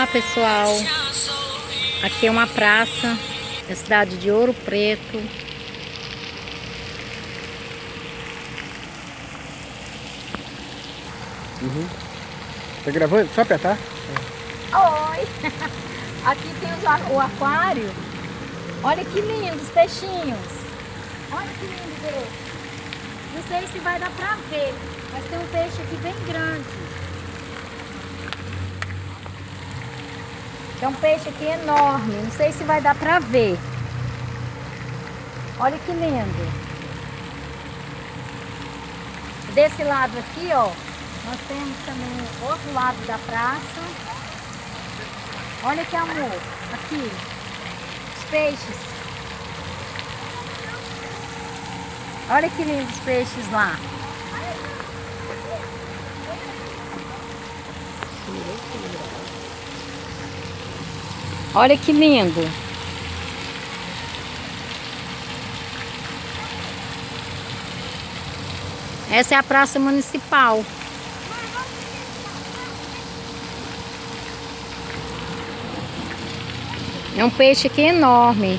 Olá pessoal, aqui é uma praça da cidade de Ouro Preto. Tá gravando? Só apertar? Oi! Aqui tem o aquário. Olha que lindo os peixinhos. Olha que lindo desse. Não sei se vai dar pra ver, mas tem um peixe aqui bem grande. Tem um peixe aqui enorme, não sei se vai dar pra ver. Olha que lindo. Desse lado aqui, ó, nós temos também o outro lado da praça. Olha que amor, aqui, os peixes. Olha que lindos os peixes lá. Olha que lindo. Essa é a praça municipal. É um peixe aqui enorme.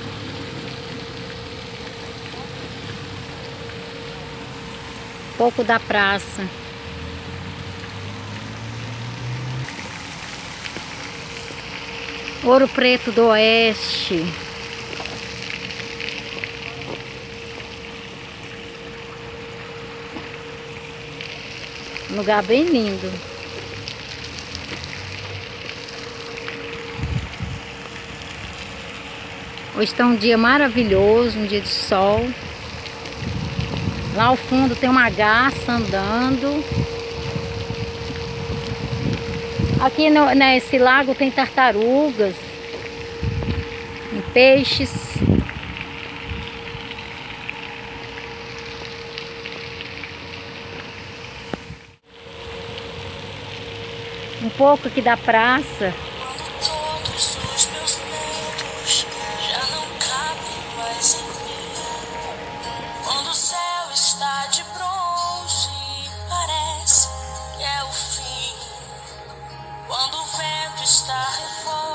Um pouco da praça. Ouro Preto do Oeste. Um lugar bem lindo. Hoje está um dia maravilhoso, um dia de sol. Lá ao fundo tem uma garça andando. Aqui nesse lago tem tartarugas, tem peixes. Um pouco aqui da praça. Todos os meus medos já não cabem mais em mim. Quando o céu está de bronze, parece que é o fim. Quando o vento está revolto,